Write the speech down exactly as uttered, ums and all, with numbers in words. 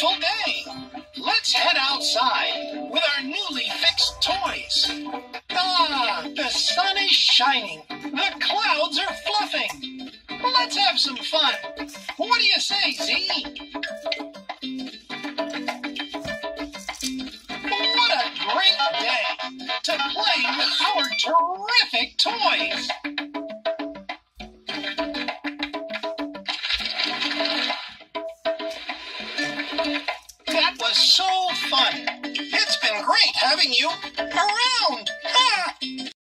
beautiful day. Let's head outside with our newly fixed toys. Ah, the sun is shining. The clouds are fluffing. Let's have some fun. What do you say, Z? What a great day to play with our terrific toys. That was so fun. It's been great having you around.